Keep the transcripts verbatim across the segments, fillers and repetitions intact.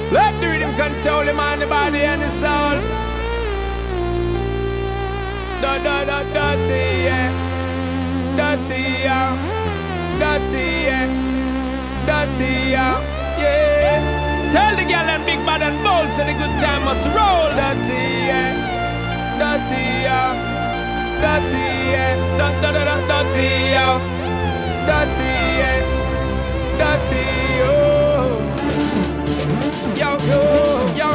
Let the rhythm control the mind, the body and the soul. Da da da dirty, yeah. Dirty, yeah. Dirty, yeah. Dirty, yeah. Yeah. Tell the girl and big bad and bold so the good time must roll. Dirty, yeah. Dirty, yeah. Dirty, yeah. Da da da da dirty, yeah. Dirty, yeah. Dirty, oh. Yo, yo, yo.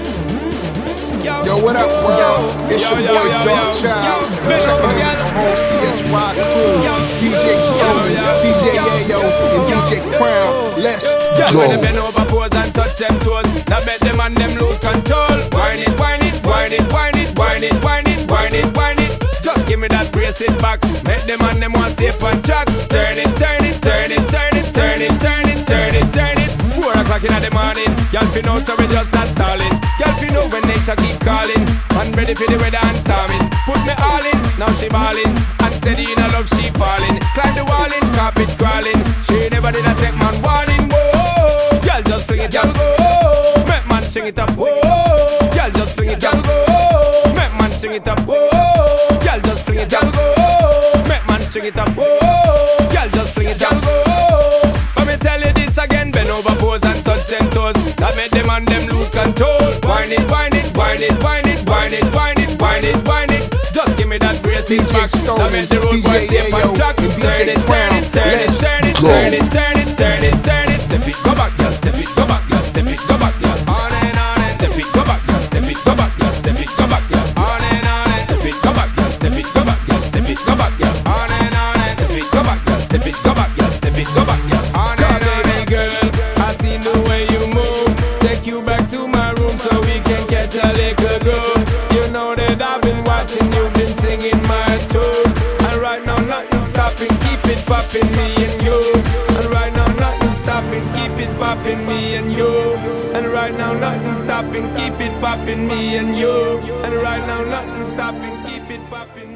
Yo, yo, what up, world? It's yo, your yo, boy, yo, Dark yo, Child. yo, Checking in yo, with the whole C S Y crew. yo, D J Stone, yo, D J yo, Ayo, and D J Crown. Let's Girl, go. when they bend over pose and touch them toes, now bet them and them lose control. Whine it, whine it, whine it, whine it, whine it, whine it, whine it, whine it. Just give me that brace it back. Make them and them want safe on track. Turn it, turn it, turn it, turn it, turn it, turn it, turn it, turn it. Four o'clock in the morning, y'all feel know so we just not stalling. Y'all feel know when nature keep calling. And ready for the weather and storming. Put me all in, now she balling. And steady in her love she falling. Climb the wall in, carpet crawling. She never did a take man warning. Whoa, y'all just swing it, y'all go. Make man sing it up, whoa. Y'all just swing it, y'all go. Make man sing it up, whoa. Y'all just swing it, y'all go. Make man sing it up, whoa. Y'all just swing it, y'all go. Let me tell you this again, bend over pose and touch them toes. That make them and them lose control. Whine it, whine it, whine it, whine it, whine it, whine it, whine it, whine it. Just give me that brace D J back. Stone, That make the road D J boy safe Ayo, on track. and D Turn J it, turn Crown. it, turn it, Let's turn it, go. turn it, turn it, turn it, turn it. Step it, go back, girl. Step it, go back, girl. Step it, go back, girl. On and on and step it, go back, girl. Step it, go back, girl. Step it, go back, girl. On and on and step it, go back, girl. Step it, go back, girl. Step it, go back, girl. On and on and step it, go back, girl. Step it, go back, girl. Step it, go back, girl. On and on, baby girl. I seen the way you move. Take you back to my room so we can catch a little groove. You know that I've been watching, you've been singing my tune. And right now nothing's stopping, keep it poppin', me and you. And right now nothing's stopping, keep it poppin', me and you. And right now nothing's stopping, keep it poppin', me and you. And right now nothing's stopping, keep it poppin'.